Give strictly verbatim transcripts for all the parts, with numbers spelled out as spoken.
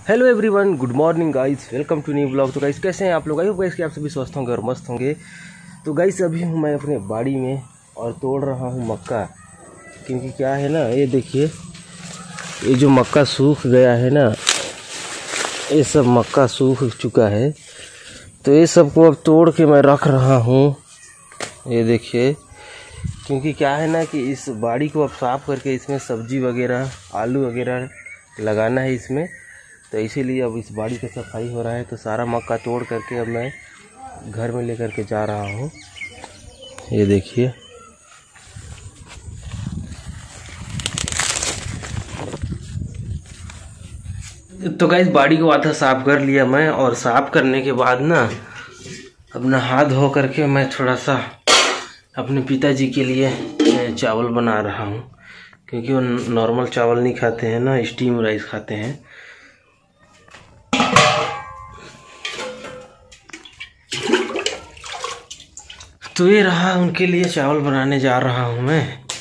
Hello everyone, good morning guys, welcome to new blog. तो guys कैसे हैं आप लोग? आई होप गाइस कि आप सभी स्वस्थ होंगे और मस्त होंगे। तो गाइस अभी हूँ मैं अपने बाड़ी में और तोड़ रहा हूँ मक्का, क्योंकि क्या है ना, ये देखिए, ये जो मक्का सूख गया है ना, ये सब मक्का सूख चुका है। तो ये सब को अब तोड़ के मैं रख रहा हूँ, ये देखिए, क्योंकि क्या है ना कि इस बाड़ी को अब साफ़ करके इसमें सब्जी वगैरह, आलू वगैरह लगाना है इसमें। तो इसीलिए अब इस बाड़ी का सफाई हो रहा है। तो सारा मक्का तोड़ करके अब मैं घर में लेकर के जा रहा हूँ, ये देखिए। तो गाइस बाड़ी को आधा साफ कर लिया मैं, और साफ करने के बाद ना अब नहा धो करके मैं थोड़ा सा अपने पिताजी के लिए चावल बना रहा हूँ, क्योंकि वो नॉर्मल चावल नहीं खाते हैं ना, स्टीम राइस खाते हैं। तो ये रहा, उनके लिए चावल बनाने जा रहा हूँ मैं।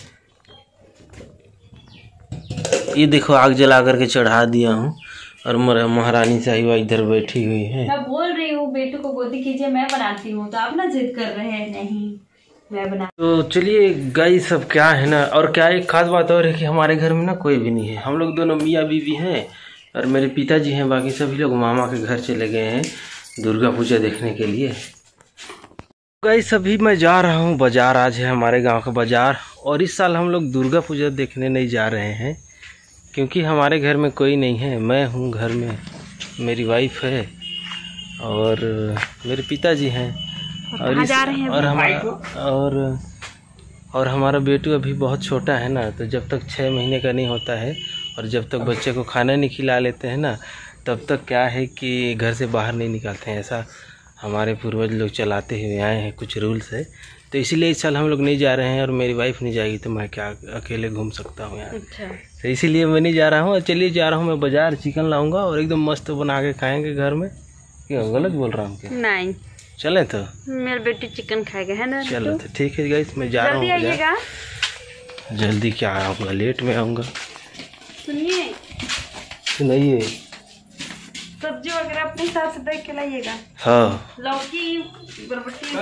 ये देखो, आग जला करके चढ़ा दिया हूँ, और महारानी साहिबा इधर बैठी हुई है। मैं बोल रही हूँ बेटू को गोदी कीजिए, मैं बनाती हूँ, तो आप ना जिद कर रहे हैं नहीं मैं बना। तो चलिए गाइस, सब क्या है ना, और क्या एक खास बात और है कि हमारे घर में ना कोई भी नहीं है। हम लोग दोनों मियाँ बीवी हैं और मेरे पिताजी हैं, बाकी सभी लोग मामा के घर चले गए हैं दुर्गा पूजा देखने के लिए। गाइस अभी मैं जा रहा हूँ बाजार, आज है हमारे गांव का बाजार, और इस साल हम लोग दुर्गा पूजा देखने नहीं जा रहे हैं, क्योंकि हमारे घर में कोई नहीं है। मैं हूँ घर में, मेरी वाइफ है और मेरे पिताजी हैं, और इस, और हमारा और और हमारा बेटू अभी बहुत छोटा है ना, तो जब तक छः महीने का नहीं होता है और जब तक बच्चे को खाना नहीं खिला लेते हैं ना, तब तक क्या है कि घर से बाहर नहीं निकलते हैं। ऐसा हमारे पूर्वज लोग चलाते हुए आए हैं, कुछ रूल्स है। तो इसीलिए इस साल हम लोग नहीं जा रहे हैं, और मेरी वाइफ नहीं जाएगी तो मैं क्या अकेले घूम सकता हूँ यार। अच्छा। तो इसीलिए मैं नहीं जा रहा हूँ। और चलिए जा रहा हूँ मैं बाजार, चिकन लाऊंगा और एकदम मस्त बना के खाएंगे घर में। क्यों गलत बोल रहा हूँ क्या? नहीं, चले तो मेरे बेटी चिकन खाएगा, है ना? चलो तो ठीक है गाइस, मैं जा रहा हूँ बाजार। जल्दी क्या आऊँगा, लेट में आऊँगा। सुनिए सुनाइए, सब्जी वगैरह अपने हिसाब से देख के लाइएगा। हाँ, लौकी बरबट्टी।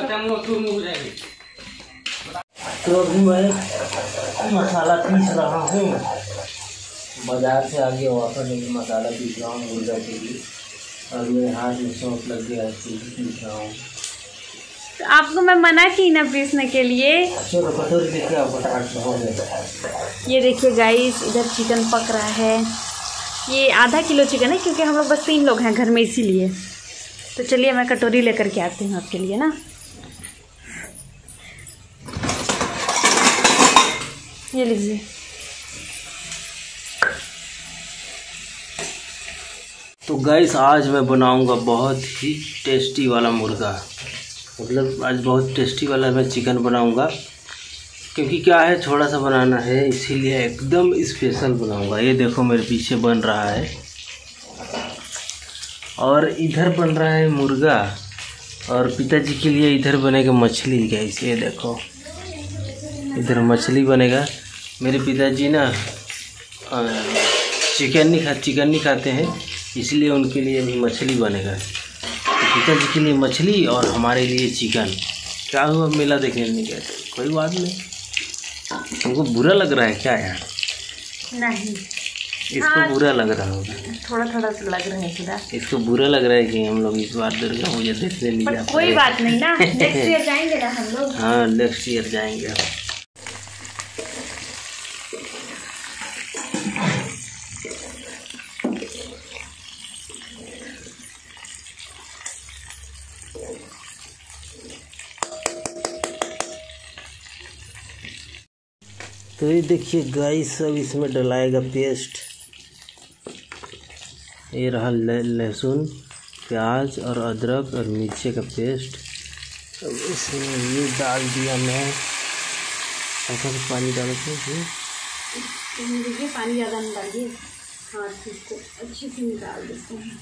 तो अभी मैं मसाला पीस रहा हूँ, बाजार से आगे वापस मसाला पीस रहा हूँ मुर्गा के लिए, और मेरे हाथ में चोट लग गया, पीस रहा हूँ। तो आपको मैं मना की ना पीसने के लिए। चलो कटोरी लेके आओ, फटाफट हो गया। ये देखिए गाइस, इधर चिकन पक रहा है। ये आधा किलो चिकन है, क्योंकि हम लोग बस तीन लोग हैं घर में, इसीलिए। तो चलिए मैं कटोरी लेकर के आती हूँ आपके लिए ना। ये लीजिए। तो गाइस आज मैं बनाऊंगा बहुत ही टेस्टी वाला मुर्गा, मतलब आज बहुत टेस्टी वाला मैं चिकन बनाऊंगा, क्योंकि क्या है, थोड़ा सा बनाना है, इसीलिए एकदम स्पेशल बनाऊंगा। ये देखो मेरे पीछे बन रहा है, और इधर बन रहा है मुर्गा, और पिताजी के लिए इधर बनेगा मछली। गाइस ये देखो, इधर मछली बनेगा। मेरे पिताजी ना चिकन नहीं खा चिकन नहीं खाते हैं, इसलिए उनके लिए भी मछली बनेगा। तो पिताजी के लिए मछली और हमारे लिए चिकन। क्या हुआ, मेला देखने नहीं गए थे? कोई बात नहीं। तुमको बुरा लग रहा है क्या यार? नहीं, इसको हाँ, बुरा लग रहा होगा, थोड़ा थोड़ा सा लग रहा है थोड़ा। इसको बुरा लग रहा है कि हम लोग इस बार दुर्गा पूजा देखने नहीं जा पाए। कोई बात नहीं ना, नेक्स्ट ईयर जाएंगे ना हम लोग। हाँ, नेक्स्ट ईयर जाएंगे। तो ये देखिए गाइस, सब इसमें डलाएगा पेस्ट। ये रहा लहसुन, प्याज और अदरक और मिर्ची का पेस्ट। अब इसमें ये डाल दिया मैं, ऐसा कुछ पानी डाल के देखिए, पानी ज़्यादा नहीं डालिए, हाँ ठीक है, अच्छे से निकाल देते हैं।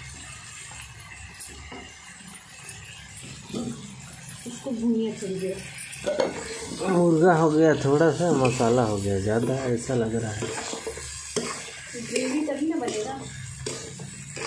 इसको भूनिए थोड़ी देर। मुर्गा हो गया थोड़ा सा, मसाला हो गया ज़्यादा, ऐसा लग रहा है। ग्रेवी तभी ना बनेगा।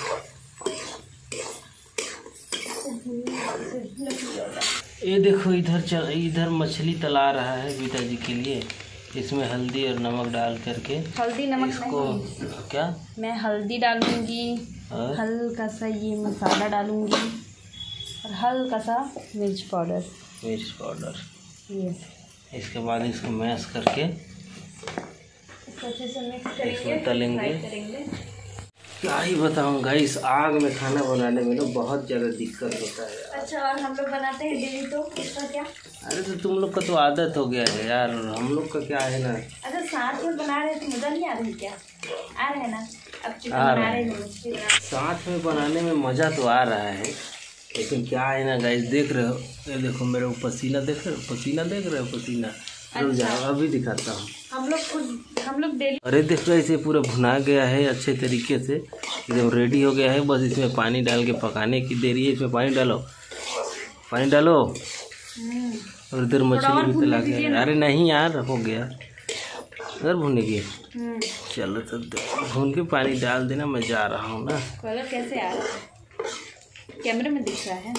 ये देखो इधर चल इधर मछली तला रहा है पिताजी के लिए। इसमें हल्दी और नमक डाल करके। हल्दी नमक इसको क्या मैं हल्दी डालूंगी, हल्का सा ये मसाला डालूंगी और हल्का सा मिर्च पाउडर मिर्च पाउडर ये। इसके बाद इसको मैश करके अच्छे से मिक्स करेंगे, तलेंगे। क्या ही बताऊँ गाइस, आग में खाना बनाने में ना बहुत ज़्यादा दिक्कत होता है। अच्छा, और हम लोग बनाते हैं डेली तो इसका क्या? अरे तो तुम लोग का तो आदत हो गया है यार, हम लोग का क्या है ना। अच्छा, साथ में बना रहे तो मज़ा नहीं आ रही क्या? आ रहा है ना, अब चिकन बना रहे हैं। साथ में बनाने में मज़ा तो आ रहा है, लेकिन क्या है ना गाइस, देख रहे हो ये देखो मेरे को पसीना देख रहे हो, पसीना देख रहे हो पसीना। रुक जाओ अभी दिखाता हूँ। हम लोग खुद हम लोग डेली। अरे देखो इसे पूरा भुना गया है अच्छे तरीके से, एकदम रेडी हो गया है। बस इसमें पानी डाल के पकाने की देरी है। इसमें पानी डालो, पानी डालो। और इधर मछली भी तला गया। अरे नहीं यार, हो गया अगर भुनने की। चलो तो भून के पानी डाल देना, मैं जा रहा हूँ ना। कलर कैसे आ रहा है, कैमरे में दिख रहा है।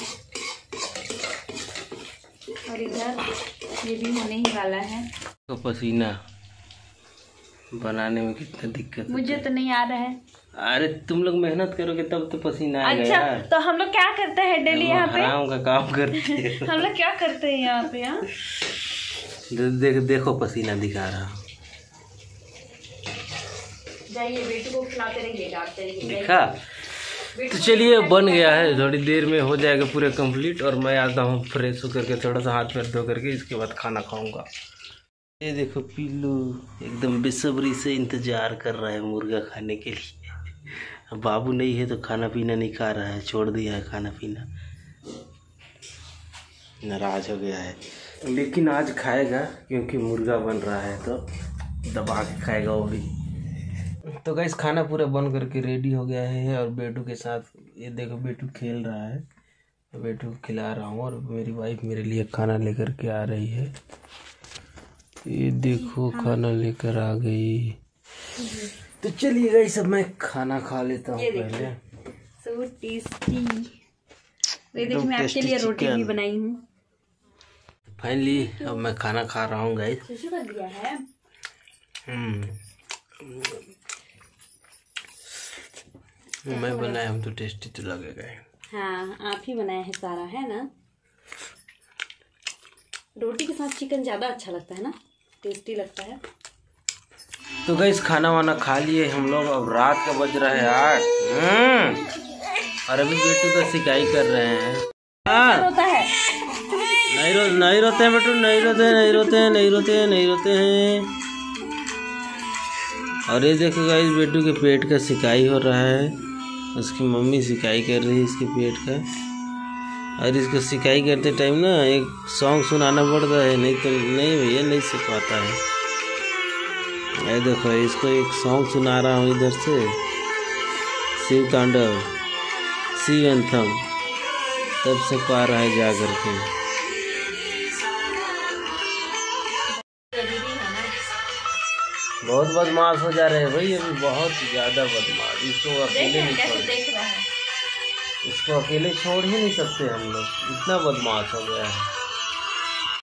और इधर ये भी होने ही वाला है। तो पसीना बनाने में कितना दिक्कत मुझे तो नहीं आ रहा है। अरे तुम लोग मेहनत करोगे तब तो पसीना आएगा। अच्छा यार। तो हम लोग क्या करते हैं डेली यहाँ पे? हराम का काम करते हैं। हम लोग क्या करते हैं यहाँ पे? यहाँ दे, देख देखो पसीना दिखा रहा हूँ। जाइए बेटी को खिलाते रहिएगा। दिखा तो चलिए बन गया है, थोड़ी देर में हो जाएगा पूरा कंप्लीट। और मैं आता हूँ फ्रेश होकर के, थोड़ा सा हाथ पैर धो करके, इसके बाद खाना खाऊंगा। ये देखो पिल्लू एकदम बेसब्री से इंतजार कर रहा है मुर्गा खाने के लिए। बाबू नहीं है तो खाना पीना नहीं खा रहा है, छोड़ दिया है खाना पीना, नाराज हो गया है। लेकिन आज खाएगा क्योंकि मुर्गा बन रहा है तो दबा के खाएगा वो भी। तो गाइस खाना पूरा बन करके रेडी हो गया है। और बेटू के साथ ये देखो बेटू खेल रहा है, बेटू को खिला रहा हूँ। और मेरी वाइफ मेरे लिए खाना लेकर के आ रही है। ये देखो खाना लेकर आ गई। तो चलिए गाइस अब मैं खाना खा लेता हूँ पहले। So tasty. ये देखिए मैं आपके लिए रोटी भी बनाई हूँ। फाइनली अब मैं खाना खा रहा हूँ गाइस। शुरू कर दिया है। हम्म मैं बनाया हूँ तो टेस्टी तो लगेगा। हाँ आप ही बनाए हैं सारा, है ना। रोटी के साथ चिकन ज़्यादा अच्छा लगता है ना, टेस्टी लगता है। तो गाइस खाना वाना खा लिए हम लोग। अब रात का बज रहा है आठ। हम्म और अभी बेटू का सिकाई कर रहे हैं। हाँ रोता है नहीं रो नहीं रोते हैं बेटू, नहीं रोते हैं नहीं रोते हैं नहीं रोते हैं नहीं रोते हैं। और ये देखो गाइस बेटू के पेट का सिकाई हो रहा है, उसकी मम्मी सिकाई कर रही है इसके पेट का। और इसको सिकाई करते टाइम ना एक सॉन्ग सुनाना पड़ता है, नहीं तो नहीं भैया नहीं सीख पाता है। ये देखो इसको एक सॉन्ग सुना रहा हूँ इधर से, शिव तांडव शिव एंथम, तब से पा रहा है जा करके। बहुत बदमाश हो जा रहे हैं भाई अभी, बहुत ज़्यादा बदमाश। इसको अकेले नहीं छोड़ इसको अकेले छोड़ ही नहीं सकते हम लोग, इतना बदमाश हो गया है।